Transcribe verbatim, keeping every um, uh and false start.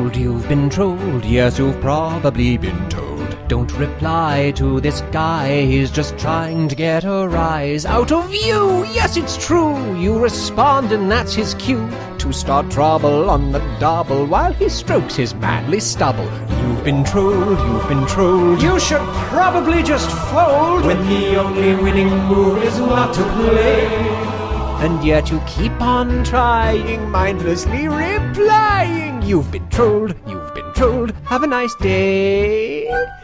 trolled, you've been trolled, yes, you've probably been told. Don't reply to this guy, he's just trying to get a rise out of you. Yes, it's true, you respond and that's his cue to start trouble on the double while he strokes his manly stubble. You've been trolled, you've been trolled, you should probably just fold when the only winning move is not to play. And yet you keep on trying, mindlessly replying. You've been trolled, you've been trolled, have a nice day.